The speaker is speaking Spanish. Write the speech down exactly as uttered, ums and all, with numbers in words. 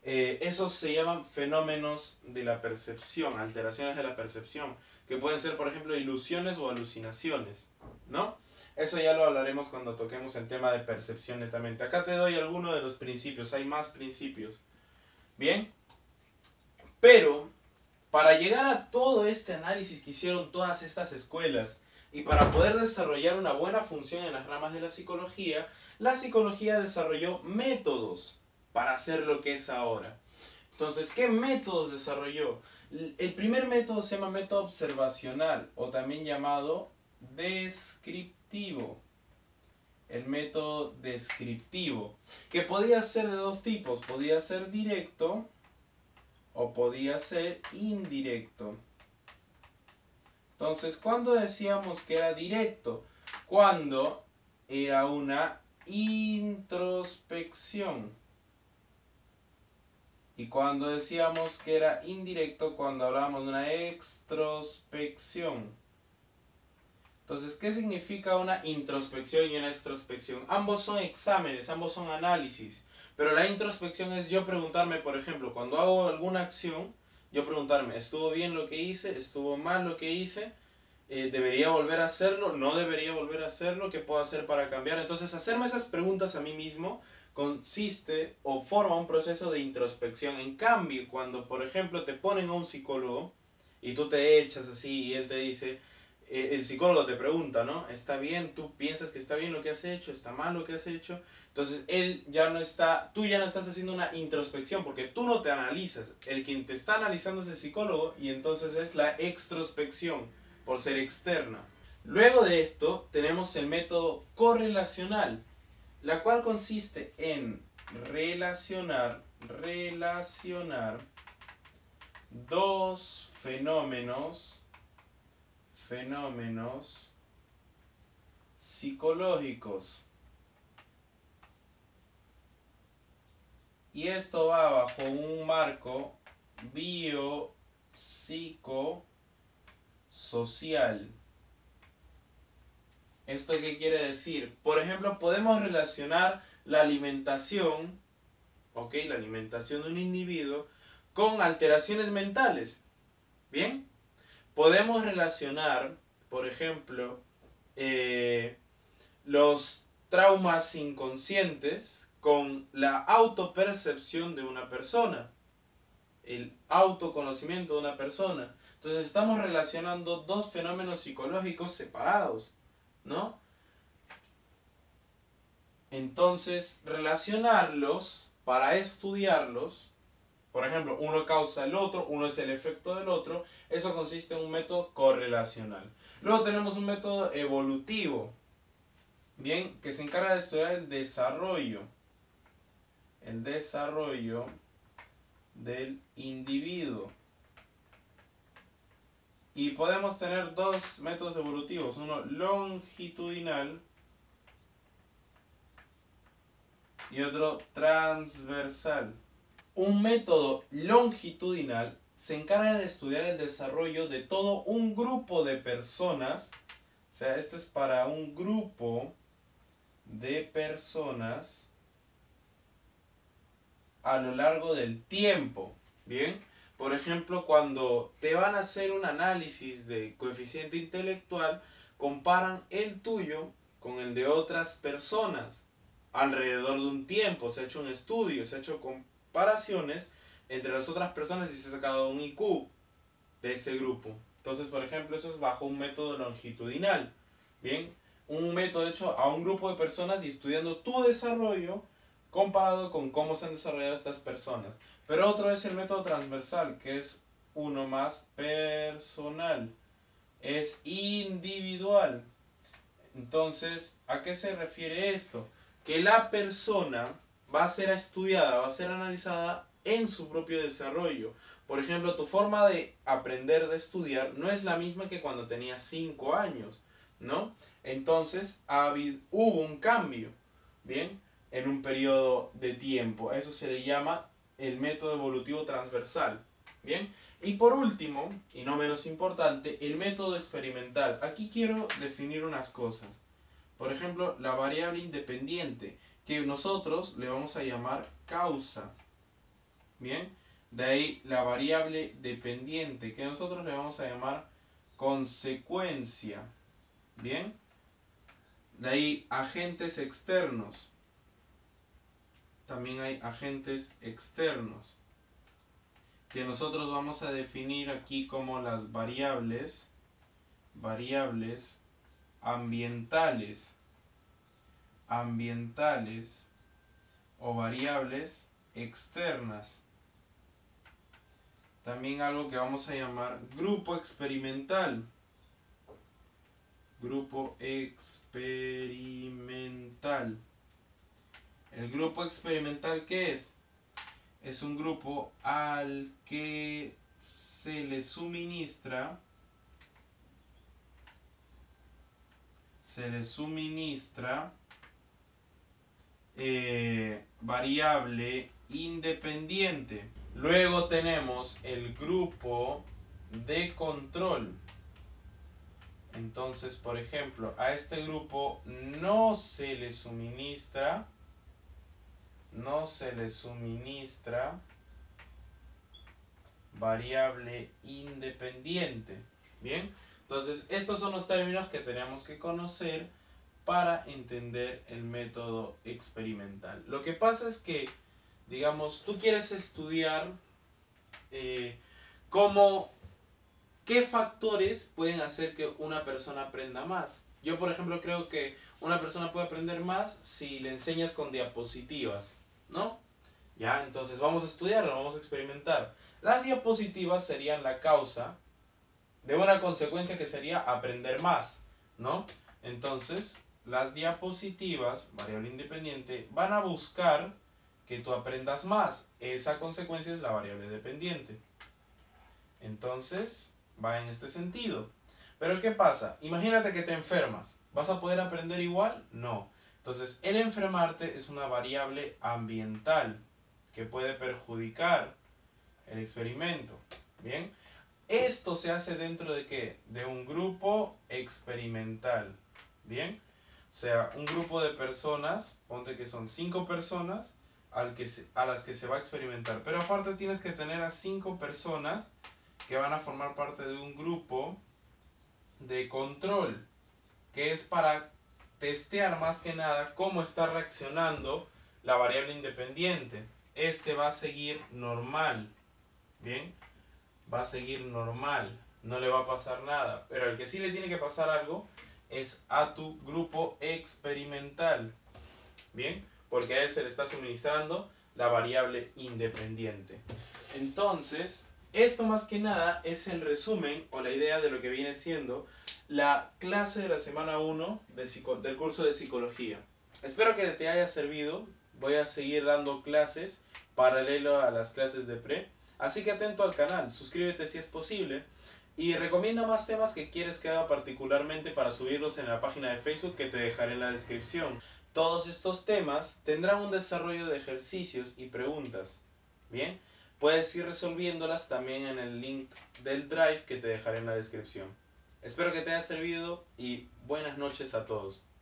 Eh, esos se llaman fenómenos de la percepción, alteraciones de la percepción, que pueden ser, por ejemplo, ilusiones o alucinaciones, ¿no? Eso ya lo hablaremos cuando toquemos el tema de percepción netamente. Acá te doy algunos de los principios, hay más principios. Bien, pero para llegar a todo este análisis que hicieron todas estas escuelas y para poder desarrollar una buena función en las ramas de la psicología, la psicología desarrolló métodos para hacer lo que es ahora. Entonces, ¿qué métodos desarrolló? El primer método se llama método observacional o también llamado descriptivo. El método descriptivo, que podía ser de dos tipos, podía ser directo o podía ser indirecto. Entonces, ¿cuándo decíamos que era directo? Cuando era una introspección. Y cuando decíamos que era indirecto, cuando hablábamos de una extrospección. Entonces, ¿qué significa una introspección y una extrospección? Ambos son exámenes, ambos son análisis. Pero la introspección es yo preguntarme, por ejemplo, cuando hago alguna acción, yo preguntarme, ¿estuvo bien lo que hice? ¿Estuvo mal lo que hice? Eh, ¿Debería volver a hacerlo? ¿No debería volver a hacerlo? ¿Qué puedo hacer para cambiar? Entonces, hacerme esas preguntas a mí mismo consiste o forma un proceso de introspección. En cambio, cuando, por ejemplo, te ponen a un psicólogo y tú te echas así y él te dice... el psicólogo te pregunta, ¿no? ¿Está bien? ¿Tú piensas que está bien lo que has hecho? ¿Está mal lo que has hecho? Entonces, él ya no está, tú ya no estás haciendo una introspección porque tú no te analizas. El quien te está analizando es el psicólogo y entonces es la extrospección por ser externa. Luego de esto, tenemos el método correlacional, la cual consiste en relacionar, relacionar dos fenómenos fenómenos psicológicos. Y esto va bajo un marco biopsicosocial. ¿Esto qué quiere decir? Por ejemplo, podemos relacionar la alimentación, ¿ok? La alimentación de un individuo con alteraciones mentales. ¿Bien? Podemos relacionar, por ejemplo, eh, los traumas inconscientes con la autopercepción de una persona, el autoconocimiento de una persona. Entonces estamos relacionando dos fenómenos psicológicos separados, ¿no? Entonces, relacionarlos para estudiarlos, por ejemplo, uno causa el otro, uno es el efecto del otro, eso consiste en un método correlacional. Luego tenemos un método evolutivo, bien, que se encarga de estudiar el desarrollo, el desarrollo del individuo. Y podemos tener dos métodos evolutivos, uno longitudinal y otro transversal. Un método longitudinal se encarga de estudiar el desarrollo de todo un grupo de personas, o sea, esto es para un grupo de personas a lo largo del tiempo, ¿bien? Por ejemplo, cuando te van a hacer un análisis de coeficiente intelectual, comparan el tuyo con el de otras personas alrededor de un tiempo, se ha hecho un estudio, se ha hecho comparaciones entre las otras personas y se ha sacado un I Q de ese grupo. Entonces, por ejemplo, eso es bajo un método longitudinal, ¿bien? Un método hecho a un grupo de personas y estudiando tu desarrollo comparado con cómo se han desarrollado estas personas. Pero otro es el método transversal, que es uno más personal, es individual. Entonces, ¿a qué se refiere esto? Que la persona va a ser estudiada, va a ser analizada en su propio desarrollo. Por ejemplo, tu forma de aprender, de estudiar, no es la misma que cuando tenías cinco años, ¿no? Entonces, hubo un cambio, ¿bien? En un periodo de tiempo. Eso se le llama el método evolutivo transversal, ¿bien? Y por último, y no menos importante, el método experimental. Aquí quiero definir unas cosas. Por ejemplo, la variable independiente, que nosotros le vamos a llamar causa. Bien, de ahí la variable dependiente, que nosotros le vamos a llamar consecuencia. Bien, de ahí agentes externos. También hay agentes externos, que nosotros vamos a definir aquí como las variables, variables ambientales, ambientales o variables externas. También algo que vamos a llamar grupo experimental. Grupo experimental. ¿El grupo experimental qué es? Es un grupo al que se le suministra se le suministra eh, variable independiente. Luego tenemos el grupo de control. Entonces, por ejemplo, a este grupo no se le suministra, no se le suministra variable independiente. Bien, entonces estos son los términos que tenemos que conocer para entender el método experimental. Lo que pasa es que, digamos, tú quieres estudiar eh, cómo, qué factores pueden hacer que una persona aprenda más. Yo, por ejemplo, creo que una persona puede aprender más si le enseñas con diapositivas, ¿no? Ya, entonces vamos a estudiarlo, vamos a experimentar. Las diapositivas serían la causa de una consecuencia que sería aprender más, ¿no? Entonces, las diapositivas, variable independiente, van a buscar que tú aprendas más. Esa consecuencia es la variable dependiente. Entonces, va en este sentido. Pero ¿qué pasa? Imagínate que te enfermas. ¿Vas a poder aprender igual? No. Entonces, el enfermarte es una variable ambiental que puede perjudicar el experimento. Bien. Esto se hace dentro de ¿qué? De un grupo experimental. Bien. O sea, un grupo de personas, ponte que son cinco personas al que se, a las que se va a experimentar. Pero aparte tienes que tener a cinco personas que van a formar parte de un grupo de control, que es para testear más que nada cómo está reaccionando la variable independiente. Este va a seguir normal. Bien. Va a seguir normal, no le va a pasar nada, pero el que sí le tiene que pasar algo es a tu grupo experimental, bien, porque a él se le está suministrando la variable independiente. Entonces, esto más que nada es el resumen o la idea de lo que viene siendo la clase de la semana uno de del curso de psicología. Espero que te haya servido. Voy a seguir dando clases paralelo a las clases de pre. Así que atento al canal, suscríbete si es posible y recomienda más temas que quieres que haga particularmente para subirlos en la página de Facebook que te dejaré en la descripción. Todos estos temas tendrán un desarrollo de ejercicios y preguntas. Bien, puedes ir resolviéndolas también en el link del Drive que te dejaré en la descripción. Espero que te haya servido y buenas noches a todos.